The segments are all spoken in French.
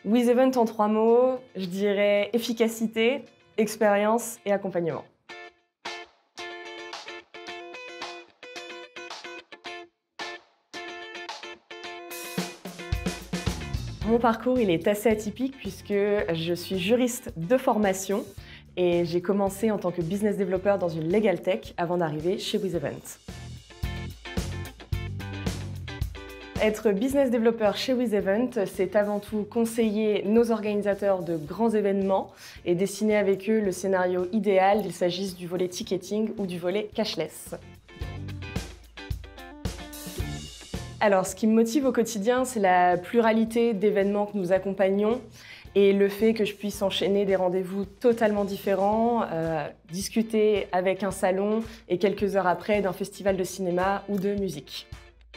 WizEvent en 3 mots, je dirais efficacité, expérience et accompagnement. Mon parcours il est assez atypique puisque je suis juriste de formation et j'ai commencé en tant que business developer dans une legal tech avant d'arriver chez WizEvent. Être business developer chez WizEvent, c'est avant tout conseiller nos organisateurs de grands événements et dessiner avec eux le scénario idéal, qu'il s'agisse du volet ticketing ou du volet cashless. Alors, ce qui me motive au quotidien, c'est la pluralité d'événements que nous accompagnons et le fait que je puisse enchaîner des rendez-vous totalement différents, discuter avec un salon et quelques heures après d'un festival de cinéma ou de musique.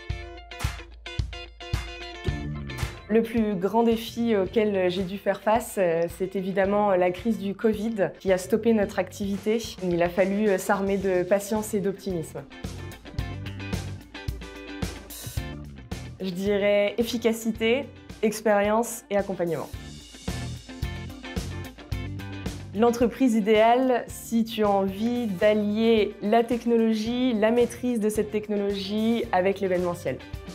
Le plus grand défi auquel j'ai dû faire face, c'est évidemment la crise du Covid qui a stoppé notre activité. Il a fallu s'armer de patience et d'optimisme. Je dirais efficacité, expérience et accompagnement. L'entreprise idéale, si tu as envie d'allier la technologie, la maîtrise de cette technologie avec l'événementiel.